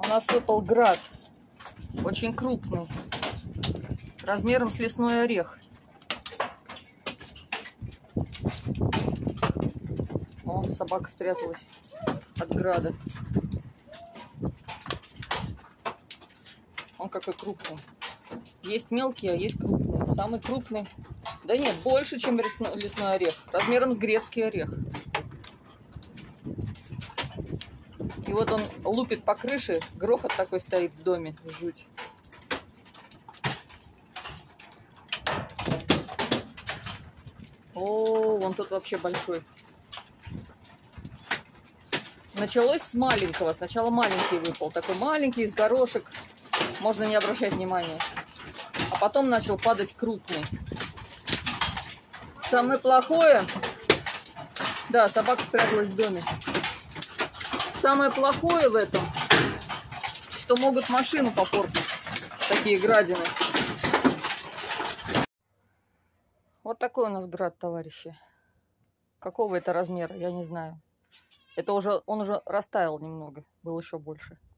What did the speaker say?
У нас выпал град. Очень крупный. Размером с лесной орех. О, собака спряталась от града. Он какой крупный. Есть мелкие, а есть крупные. Самый крупный, да нет, больше, чем лесной орех. Размером с грецкий орех. И вот он лупит по крыше. Грохот такой стоит в доме. Жуть. О, вон тут вообще большой. Началось с маленького. Сначала маленький выпал. Такой маленький, из горошек. Можно не обращать внимания. А потом начал падать крупный. Самое плохое... Да, собака спряталась в доме. Самое плохое в этом, что могут машину попортить. Такие градины. Вот такой у нас град, товарищи. Какого это размера, я не знаю. Это уже, он уже растаял немного. Был еще больше.